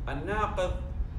الناقض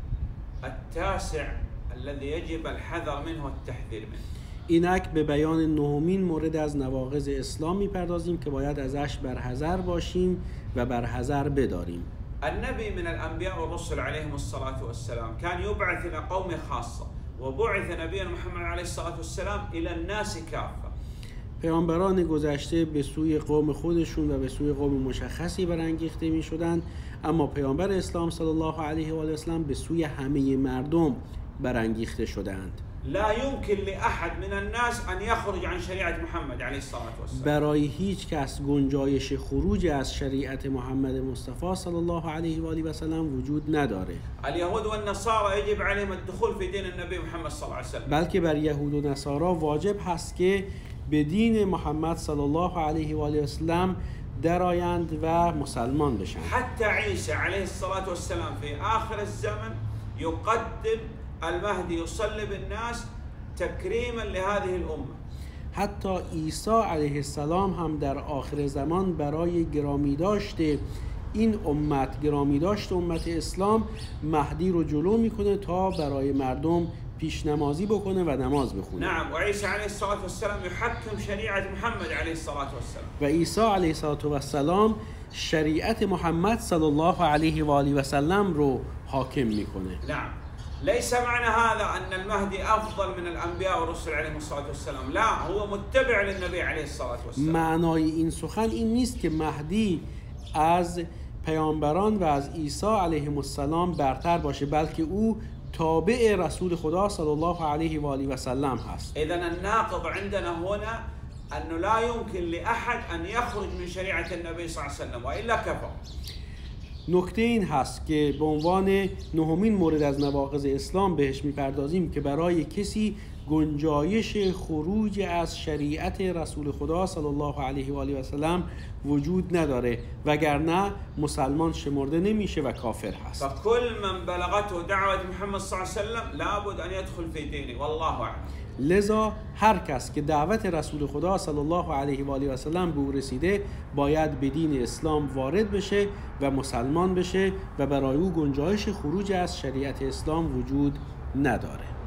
التاسع الذي يجب الحذر منه والتحذير منه. اینک به بیان نهمین مورد از نواقض اسلام میپردازیم که باید ازش برحذر باشیم و برحذر بداریم. النبي من الأنبياء والرسل عليهم الصلاة والسلام كان يبعث إلى قوم خاصة وبعث نبينا محمد عليه الصلاة والسلام إلى الناس كافة. پیامبران گذشته به سوی قوم خودشون و به سوی قوم مشخصی برانگیخته می شدند، اما پیامبر اسلام صلی الله علیه و آله و سلم به سوی همه مردم برانگیخته شدند. لا يمكن لأحد من الناس أن يخرج عن شريعة محمد عليه الصلاة والسلام. برای هیچ کس گنجایش خروج از شریعت محمد مصطفی صلی الله علیه و آله و سلم وجود نداره. اليهود والنصارى يجب عليهم الدخول في دين النبي محمد صلى الله عليه وسلم. بلکه بر یهود و نصارا واجب هست که به دین محمد صلی الله علیه و آله و سلم درآیند و مسلمان بشن. حتى عيسى عليه الصلاة والسلام في آخر الزمن يقدم المهدي يصلب الناس تكريما لهذه الأمة. حتی عیسی علیه السلام هم در آخر زمان برای گرامی داشته این امت، گرامی داشته امت اسلام، مهدی رو جلو میکنه تا برای مردم پیش نمازی بکنه و نماز بخونه. نعم، و عیسی علیه السلام يحكم شریعت محمد علیه السلام. و عیسی علیه السلام شریعت محمد صلی الله علیه و آله و سلم رو حاکم میکنه. نعم، ليس معنى هذا أن المهدي أفضل من الأنبياء والرسل عليهم الصلاة والسلام، لا، هو متبع للنبي عليه الصلاة والسلام. معنای این سخن این نیست که مهدی از پیامبران و از عیسی علیه السلام برتر باشه، بلکه او تابع رسول خدا صلی الله علیه و آله و سلم هست. إذن الناقض عندنا هنا أنه لا يمكن لأحد أن يخرج من شريعة النبي صلى الله عليه وسلم وإلا كفر. نکته این هست که به عنوان نهمین مورد از نواقض اسلام بهش میپردازیم که برای کسی گنجایش خروج از شریعت رسول خدا صلی الله علیه و آله و سلم وجود نداره، وگرنه مسلمان شمرده نمیشه و کافر هست. فكل من بلغته دعوة محمد صلی الله علیه و سلم لابد ان يدخل في دينه والله اعلم. لذا هر کس که دعوت رسول خدا صلی الله علیه و آله و سلم به او رسیده باید به دین اسلام وارد بشه و مسلمان بشه و برای او گنجایش خروج از شریعت اسلام وجود نداره.